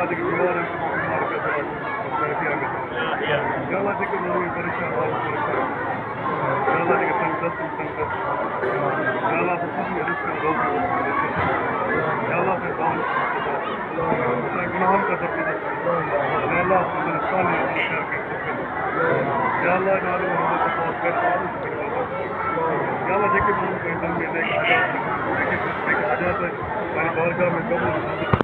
अल्लाह के बीमार हैं बीमार कर दे या अल्लाह के लोग परेशान हाल परेशान या अल्लाह के संकट या अल्लाह के सब रिस्क रोक या अल्लाह के दान गुनाह का सब या अल्लाह के इंसान है या अल्लाह नाम मोहम्मद के पास कर या अल्लाह के लोग के दिल में एक हजात है हमारी बारगाह में कबूल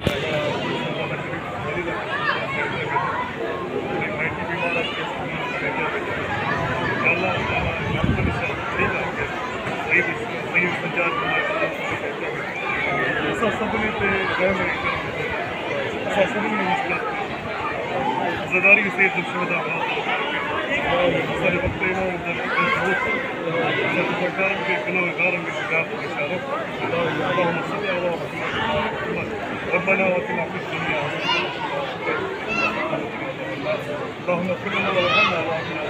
सभी पे ज़दारी से दुश्मन सारे वक्त सरकार के गुनाहगार में जात इशारा रब्बना आतिना फिद दुनिया اللهم اغفر لنا وارحمنا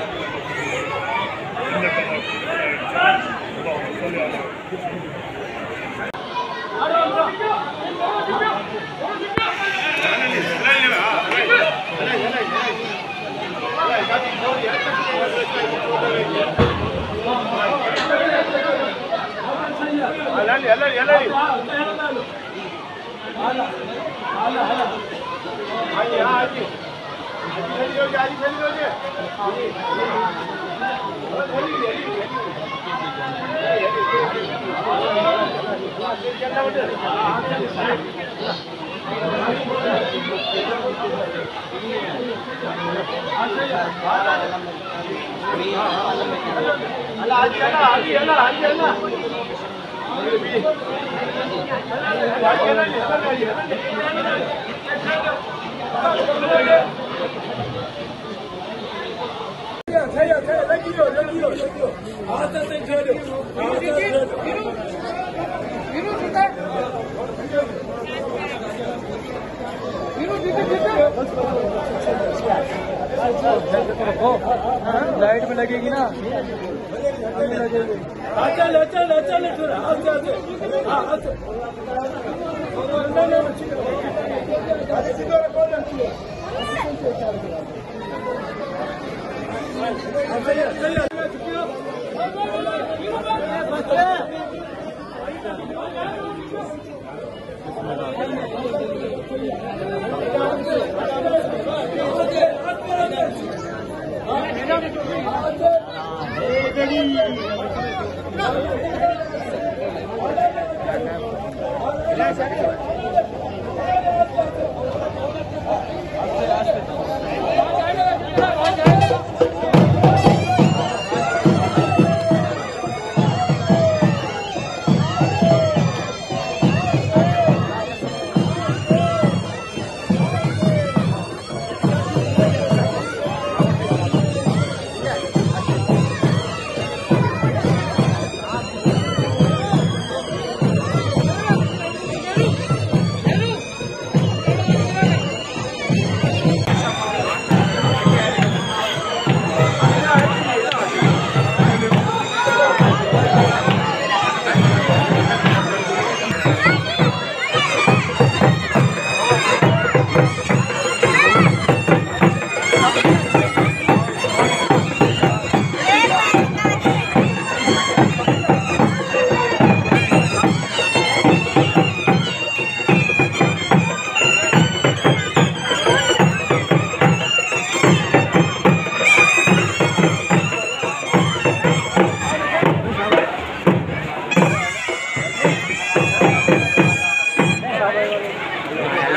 انك على كل شيء اللهم صل على लाइट में लगेगी ना चल चल चल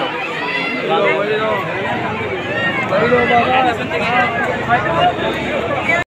Hello,